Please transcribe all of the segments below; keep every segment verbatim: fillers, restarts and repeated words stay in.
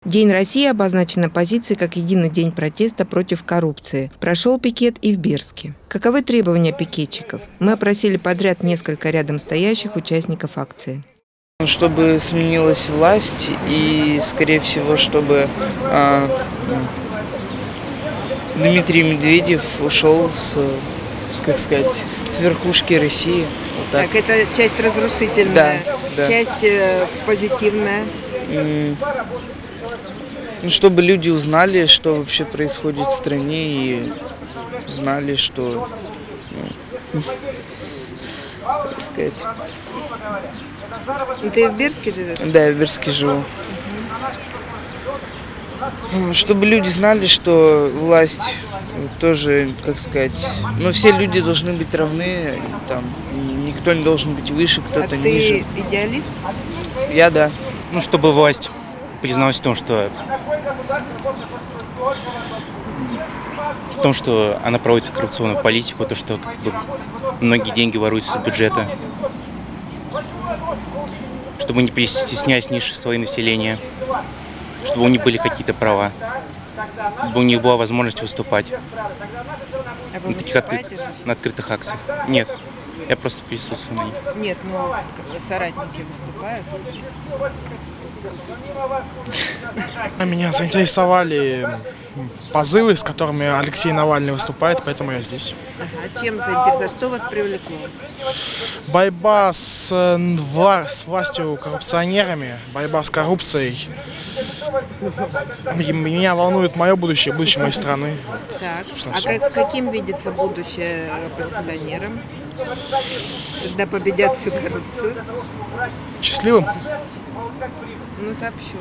День России обозначен оппозицией как единый день протеста против коррупции. Прошел пикет и в Бирске. Каковы требования пикетчиков? Мы опросили подряд несколько рядом стоящих участников акции. Чтобы сменилась власть и, скорее всего, чтобы а, Дмитрий Медведев ушел с, как сказать, с верхушки России. Вот так. Так, это часть разрушительная, да, да. часть э, позитивная. Ну, чтобы люди узнали, что вообще происходит в стране, и знали, что, ну, так сказать. И ты в Бирске живешь? Да, я в Бирске живу. Угу. Чтобы люди знали, что власть тоже, как сказать, ну, все люди должны быть равны, там, никто не должен быть выше, кто-то а ниже. ты идеалист? Я да. Ну, чтобы власть призналась в том, что в том, что она проводит коррупционную политику, то, что как бы, многие деньги воруются из бюджета, чтобы не притеснять низшие слои населения, чтобы у них были какие-то права, чтобы у них была возможность выступать а на таких открыт, на открытых акциях. Нет, я просто присутствую на них. Нет, но соратники выступают. Меня заинтересовали позывы, с которыми Алексей Навальный выступает, поэтому я здесь. Ага, чем заинтересовали? Что вас привлекло? Борьба с, с властью коррупционерами, борьба с коррупцией. Меня волнует мое будущее, будущее моей страны. Так, а как, каким видится будущее оппозиционерам, когда победят всю коррупцию? Счастливым. Ну так все.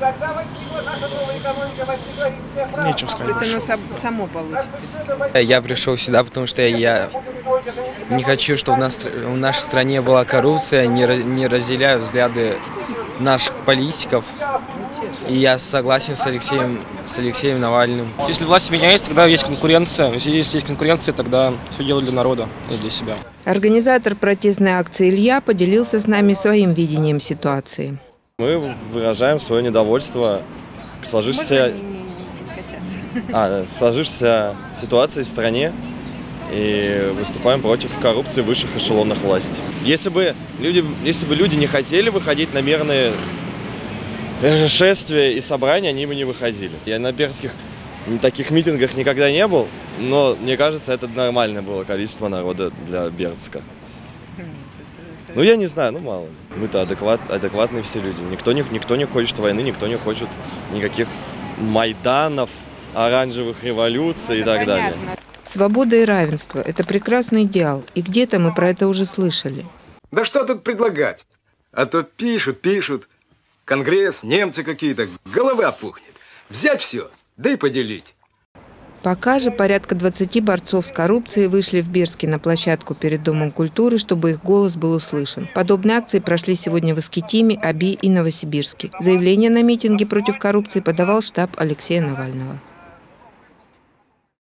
Нечего сказать. То есть оно само получится. Я пришел сюда, потому что я не хочу, чтобы у нас в нашей стране была коррупция, не, не разделяю взгляды наших политиков. И я согласен с Алексеем, с Алексеем Навальным. Если власть меняется, тогда есть конкуренция. Если есть конкуренция, тогда все делают для народа и для себя. Организатор протестной акции Илья поделился с нами своим видением ситуации. Мы выражаем свое недовольство к сложившейся, а, сложившейся ситуации в стране и выступаем против коррупции в высших эшелонах власти. Если бы люди, если бы люди не хотели выходить на мирные шествия и собрания, они бы не выходили. Я на бердских таких митингах никогда не был, но мне кажется, это нормальное было количество народа для Бердска. Ну, я не знаю, ну, мало ли. Мы-то адекват, адекватные все люди. Никто не, никто не хочет войны, никто не хочет никаких майданов, оранжевых революций и так далее. Свобода и равенство – это прекрасный идеал, и где-то мы про это уже слышали. Да что тут предлагать? А то пишут, пишут. Конгресс, немцы какие-то, голова пухнет. Взять все, да и поделить. Пока же порядка двадцати борцов с коррупцией вышли в Бирске на площадку перед Домом культуры, чтобы их голос был услышан. Подобные акции прошли сегодня в Искитиме, Оби и Новосибирске. Заявление на митинге против коррупции подавал штаб Алексея Навального.